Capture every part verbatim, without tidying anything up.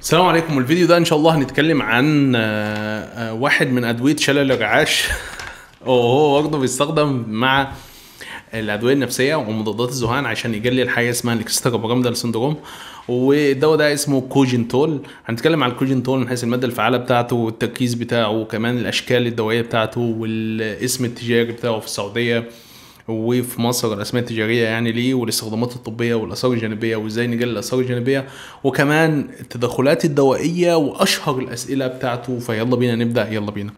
السلام عليكم. الفيديو ده ان شاء الله هنتكلم عن آه، آه، واحد من ادويه شلل الرعاش وهو برضه بيستخدم مع الادويه النفسيه ومضادات الذهان عشان يقلل حاجه اسمها الاكسترا بيراميدال سندروم. والدواء ده اسمه كوجنتول. هنتكلم عن الكوجنتول من حيث الماده الفعاله بتاعته والتركيز بتاعه وكمان الاشكال الدوائيه بتاعته والاسم التجاري بتاعه في السعوديه وفي مصر، الاسماء التجاريه يعني ليه، والاستخدامات الطبيه والاثار الجانبيه وازاي نقلل الاثار الجانبيه وكمان التدخلات الدوائيه واشهر الاسئله بتاعته. فيلا بينا نبدا، يلا بينا.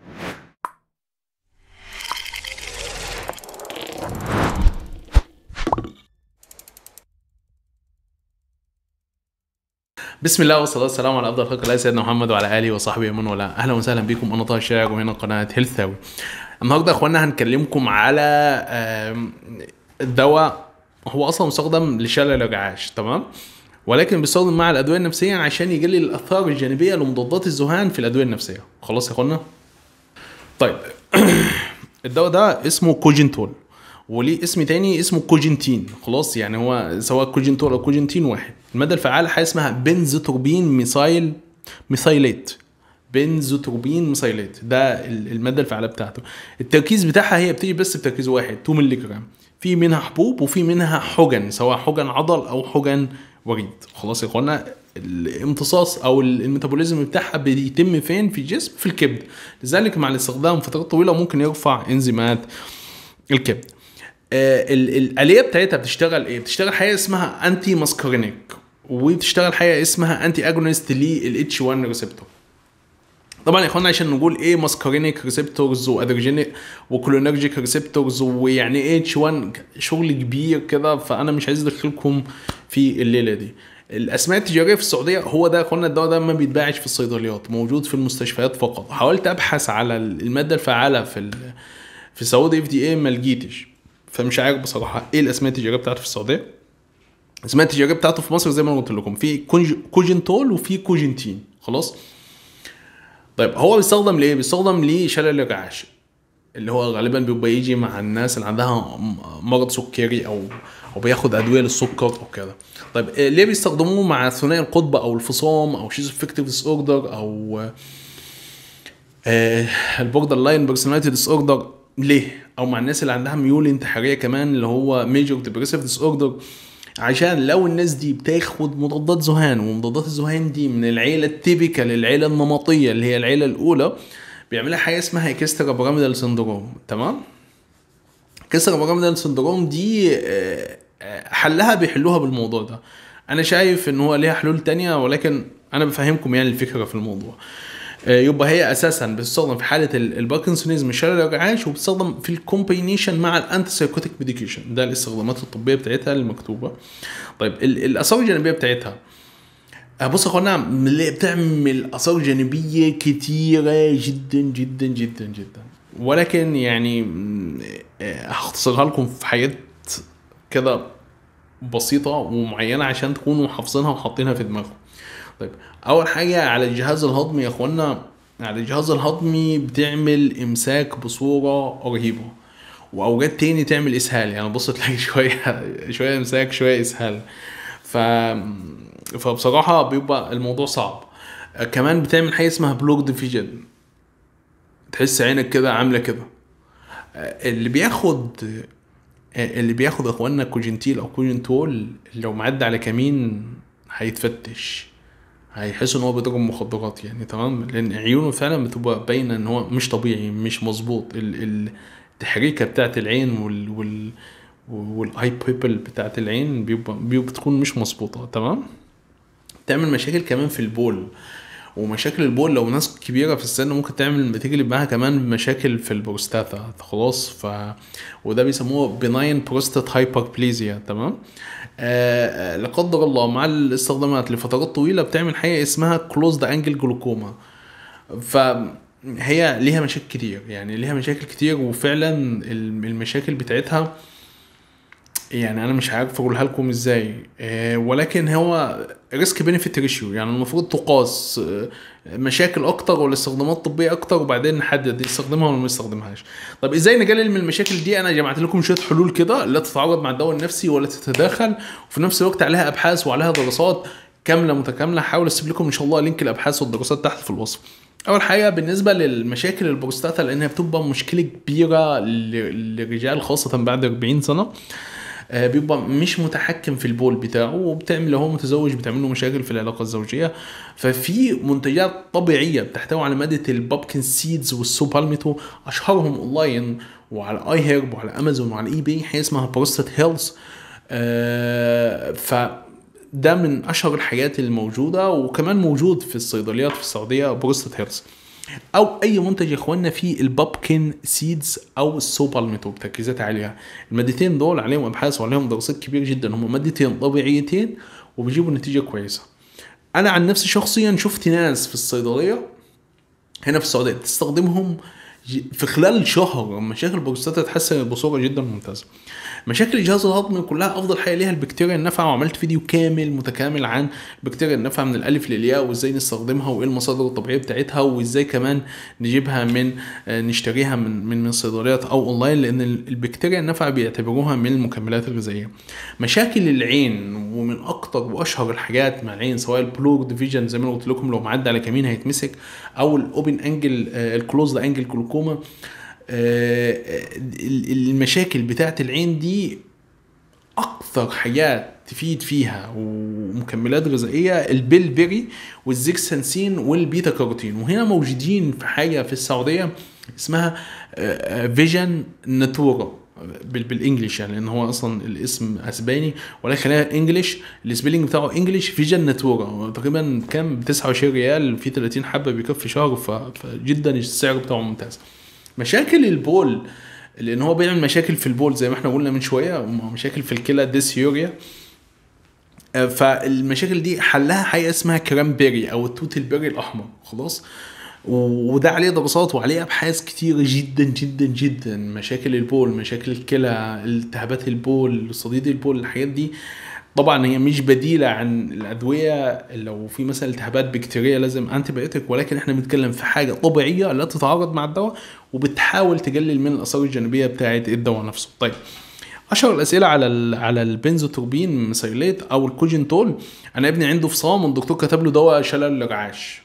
بسم الله والصلاه والسلام على افضل خلق الله سيدنا محمد وعلى اله وصحبه ومن والاه. اهلا وسهلا بكم، انا طه الشاعر وهنا قناه هيلثاوي. النهارده يا اخوانا هنكلمكم على الدواء هو اصلا مستخدم لشلل الرعاش، تمام، ولكن بيستخدم مع الادويه النفسيه عشان يقلل الاثار الجانبيه لمضادات الذهان في الادويه النفسيه. خلاص يا اخوانا؟ طيب الدواء ده اسمه كوجنتول وليه اسم تاني اسمه كوجنتين. خلاص، يعني هو سواء كوجنتول او كوجنتين واحد. الماده الفعاله حاجه اسمها بنزوتروبين ميثايل ميثايلات بنزوتروبين ميثايلات، ده الماده الفعاله بتاعته. التركيز بتاعها هي بتيجي بس بتركيز واحد اتنين مللي جرام. في منها حبوب وفي منها حقن، سواء حقن عضل او حقن وريد. خلاص يا اخوانا؟ الامتصاص او الميتابوليزم بتاعها بيتم فين؟ في الجسم، في الكبد. لذلك مع الاستخدام فترات طويله ممكن يرفع انزيمات الكبد. آه الآلية بتاعتها بتشتغل ايه؟ بتشتغل حاجه اسمها انتي ماسكارينيك، وبتشتغل حاجه اسمها انتي اجونست للاتش واحد ريسبتور. طبعا يا اخوانا عشان نقول ايه ماسكارينيك ريسبتورز وادرينيك وكولينرجيك ريسبتورز ويعني ايه اتش واحد، شغل كبير كده، فانا مش عايز ادخلكم في الليله دي. الاسماء التجاريه في السعوديه هو ده يا اخوانا، الدواء ده ما بيتباعش في الصيدليات، موجود في المستشفيات فقط. حاولت ابحث على الماده الفعاله في في السعوديه اف دي اي ما لقيتش، فمش عارف بصراحه ايه الاسماء التجاريه بتاعته في السعوديه. الاسماء التجاريه بتاعته في مصر زي ما انا قلت لكم، في كوجنتول وفي كوجنتين. خلاص؟ طيب هو بيستخدم ليه؟ بيستخدم لشلل الرعاش، اللي هو غالبا بيبقى يجي مع الناس اللي عندها مرض سكري او او بياخد ادويه للسكر او كده. طيب ليه بيستخدموه مع ثنائي القطب او الفصام او شيزوفرينيك ديس اوردر او آه البوردر لاين بيرسوناليتي ديس اوردر؟ ليه؟ او مع الناس اللي عندها ميول انتحاريه كمان، اللي هو ميجور ديبريسيف ديس اوردر. عشان لو الناس دي بتاخد مضادات ذهان، ومضادات الذهان دي من العيله التيبيكال، العيله النمطيه اللي هي العيله الاولى، بيعملها حاجه اسمها اكسترا بيراميدال سندروم. تمام؟ اكسترا بيراميدال سندروم دي حلها بيحلوها بالموضوع ده. انا شايف ان هو ليها حلول تانية، ولكن انا بفهمكم يعني الفكره في الموضوع. يبقى هي اساسا بتستخدم في حاله الباركنسونيزم شلل الرعاش، وبتستخدم في الكومبينيشن مع الانتي سايكوتيك ميديكيشن. ده الاستخدامات الطبيه بتاعتها المكتوبه. طيب الاثار الجانبيه بتاعتها، بص يا اخوانا، بتعمل اثار جانبيه كتيره جدا جدا جدا جدا، ولكن يعني هختصرها لكم في حاجات كده بسيطه ومعينه عشان تكونوا حافظينها وحاطينها في دماغكم. طيب اول حاجه على الجهاز الهضمي يا اخوانا، على الجهاز الهضمي بتعمل امساك بصوره رهيبه، واوقات تاني تعمل اسهال. يعني بص تلاقي شويه شويه امساك شويه اسهال، ف فبصراحه بيبقى الموضوع صعب. كمان بتعمل حاجه اسمها بلوك ديفيجن، تحس عينك كده عامله كده. اللي بياخد اللي بياخد يا اخوانا كوجنتيل او كوجنتول لو معدى على كمين هيتفتش، هيحس ان هو بيضرب مخدرات يعني. تمام؟ لان عيونه فعلا بتبقى باينه ان هو مش طبيعي، مش مظبوط. التحريكه بتاعه العين وال وال والاي بيبل بتاعه العين بيبقى بتكون مش مظبوطه. تمام؟ تعمل مشاكل كمان في البول، ومشاكل البول لو ناس كبيره في السن ممكن تعمل بتجلب معاها كمان مشاكل في البروستاتا. خلاص؟ ف وده بيسموه بناين بروستات هايبربليزيا. تمام؟ آه لا قدر الله مع الاستخدامات لفترات طويله بتعمل حاجه اسمها كلوزد انجل جلوكوما. فهي ليها مشاكل كتير، يعني ليها مشاكل كتير، وفعلا المشاكل بتاعتها يعني انا مش عارف اقولها لكم ازاي. آه ولكن هو ريسك بينيفيت ريشيو، يعني المفروض تقاس آه مشاكل اكتر ولا استخدامات طبيه اكتر، وبعدين نحدد يستخدمها ولا ما يستخدمهاش. طب ازاي نقلل من المشاكل دي؟ انا جمعت لكم شويه حلول كده لا تتعارض مع الدواء النفسي ولا تتداخل، وفي نفس الوقت عليها ابحاث وعليها دراسات كامله متكامله. هحاول اسيب لكم ان شاء الله لينك الابحاث والدراسات تحت في الوصف. اول حاجه بالنسبه للمشاكل البروستاتا، لانها بتبقى مشكله كبيره للرجال خاصه بعد أربعين سنه، بيبقى مش متحكم في البول بتاعه، وبتعمل لو هو متزوج بتعمل له مشاكل في العلاقه الزوجيه. ففي منتجات طبيعيه بتحتوي على ماده البابكن سيدز والسوبالميتو، اشهرهم اونلاين وعلى اي هيرب وعلى امازون وعلى اي بي، حاجه اسمها بروستات هيلث. آه ف ده من اشهر الحاجات الموجوده، وكمان موجود في الصيدليات في السعوديه بروستات هيلث. او اي منتج يا اخوانا فيه البابكن سيدز او السوبالميتو بتركيزات عاليه. المادتين دول عليهم ابحاث وعليهم دراسات كبيره جدا، هم مادتين طبيعيتين وبيجيبوا نتيجه كويسه. انا عن نفسي شخصيا شفت ناس في الصيدليه هنا في السعوديه تستخدمهم في خلال شهر مشاكل البروستاتا اتحسنت بصوره جدا ممتازه. مشاكل الجهاز الهضمي كلها افضل حاجه ليها البكتيريا النافعه، وعملت فيديو كامل متكامل عن البكتيريا النافعه من الالف للياء، وازاي نستخدمها وايه المصادر الطبيعيه بتاعتها، وازاي كمان نجيبها من نشتريها من من من صيدليات او اونلاين، لان البكتيريا النافعه بيعتبروها من المكملات الغذائيه. مشاكل العين، ومن اكتر واشهر الحاجات مع العين سواء البلور ديفيجن زي ما أنا قلت لكم لو معدي على كمين هيتمسك، او الاوبن انجل الكلوزد انجل جلوكوما. المشاكل بتاعت العين دي اكثر حاجات تفيد فيها ومكملات غذائيه البيلبري والزيكسانسين والبيتا كاروتين، وهنا موجودين في حاجه في السعوديه اسمها فيجن ناتورا بالانجلش، يعني لان هو اصلا الاسم اسباني ولكن خلينا انجلش، السبيلنج بتاعه انجلش فيجن ناتورا، تقريبا كام ب تسعة وعشرين ريال في ثلاثين حبه بيكفي شهر، فجدا السعر بتاعه ممتاز. مشاكل البول، لان هو بيعمل مشاكل في البول زي ما احنا قلنا من شويه، مشاكل في الكلى ديسيوريا. فالمشاكل دي حلها حاجه اسمها كرامبيري او التوت البيري الاحمر، خلاص. وده عليه دراسات وعليه ابحاث كتيره جدا جدا جدا. مشاكل البول، مشاكل الكلى، التهابات البول، صديد البول، الحاجات دي طبعا هي مش بديله عن الادويه. لو في مثلا التهابات بكتيريه لازم انتي بايوتيك، ولكن احنا بنتكلم في حاجه طبيعيه لا تتعارض مع الدواء وبتحاول تقلل من الاثار الجانبيه بتاعه الدواء نفسه. طيب اشهر الاسئله على ال على البنزوتوربين مسيليت او الكوجنتول. انا ابني عنده فصام والدكتور كتب له دواء شلل الرعاش.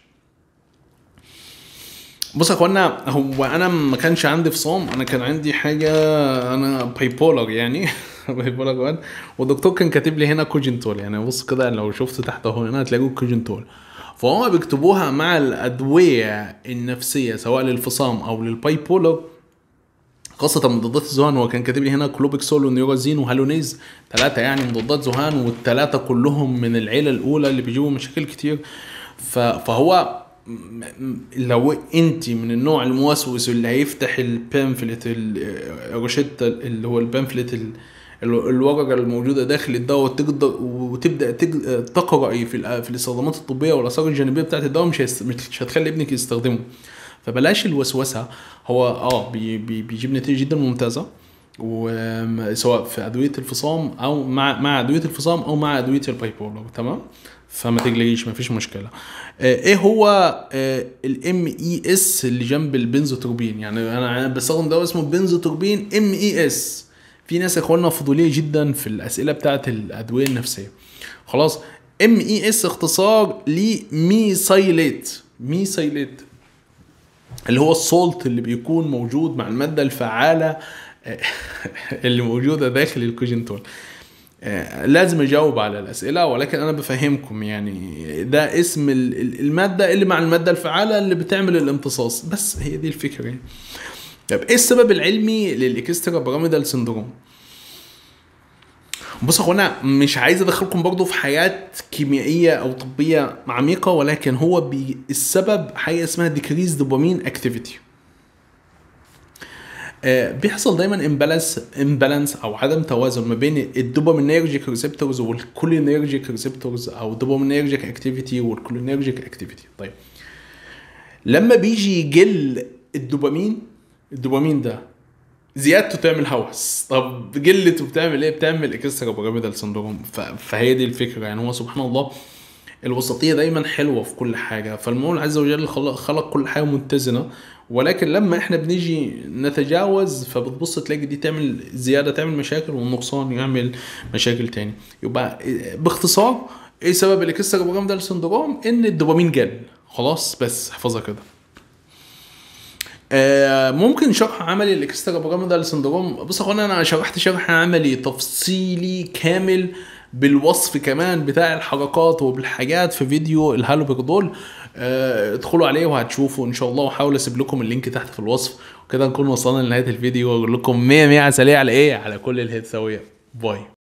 بص يا اخوانا، هو انا ما كانش عندي فصام، انا كان عندي حاجه، انا بايبولر يعني بايبولر وان، والدكتور كان كاتب لي هنا كوجنتول. يعني بص كده لو شفت تحت اهو هنا هتلاقوا كوجنتول، فهم بيكتبوها مع الادويه النفسيه سواء للفصام او للبايبولر خاصه مضادات الذهان. هو كان كاتب لي هنا كلوبيكسول ونيورازين وهالونيز، ثلاثه يعني مضادات ذهان، والثلاثه كلهم من العيله الاولى اللي بيجيبوا مشاكل كتير. فهو لو انت من النوع الموسوس اللي هيفتح البامفلت الروشيتا اللي هو البامفلت الورقه الموجوده داخل الدواء وتقدر وتبدا تقرأي في في الاستخدامات الطبيه والاثار الجانبيه بتاعه الدواء، مش مش هتخلي ابنك يستخدمه. فبلاش الوسوسه. هو اه بي بي بيجيب نتيجه جدا ممتازه، وسواء في ادويه الفصام او مع مع ادويه الفصام او مع ادويه البايبولر، تمام. فما تقلقيش مفيش مشكله. ايه هو الام اي اس اللي جنب البنزوتوربين؟ يعني انا بستخدم دواء اسمه بنزوتوربين ام اي اس. في ناس اخواننا فضوليه جدا في الاسئله بتاعه الادويه النفسيه. خلاص، ام اي اس اختصار لميثايليت. ميثايليت اللي هو السولت اللي بيكون موجود مع الماده الفعاله اللي موجوده داخل الكوجنتول. لازم اجاوب على الاسئله، ولكن انا بفهمكم يعني ده اسم الماده اللي مع الماده الفعاله اللي بتعمل الامتصاص، بس هي دي الفكره يعني. طب ايه السبب العلمي للاكسترا بيراميدال سندروم؟ بصوا يا اخوانا، مش عايز ادخلكم برضو في حاجات كيميائيه او طبيه عميقه، ولكن هو بي السبب حاجه اسمها ديكريز دوبامين اكتيفيتي. بيحصل دايما امبالانس امبالانس او عدم توازن ما بين الدوبامينيرجيك ريسبتورز والكولينيرجيك ريسبتورز، او دوبامينيرجيك اكتيفيتي والكولينيرجيك اكتيفيتي. طيب لما بيجي يقل الدوبامين، الدوبامين ده زيادته تعمل هوس، طب قلته بتعمل ايه؟ بتعمل اكسترا بيراميدال سندروم. فهي دي الفكره يعني. هو سبحان الله الوسطيه دايما حلوه في كل حاجه، فالمولى عز وجل خلق كل حاجه متزنه، ولكن لما احنا بنيجي نتجاوز فبتبص تلاقي دي تعمل زياده تعمل مشاكل، والنقصان يعمل مشاكل تاني. يبقى باختصار ايه سبب الاكسترا بيراميدال سندروم؟ ان الدوبامين جال. خلاص بس احفظها كده. آه ممكن شرح عملي الاكسترا بيراميدال سندروم. بص يا اخوانا، انا شرحت شرح عملي تفصيلي كامل بالوصف كمان بتاع الحركات وبالحاجات في فيديو الهالوبردول. آه ادخلوا عليه وهتشوفوا ان شاء الله، وحاول اسيب لكم اللينك تحت في الوصف. وكده نكون وصلنا لنهايه الفيديو، واقول لكم مية مية عسلية على ايه، على كل الهيد سويه. باي.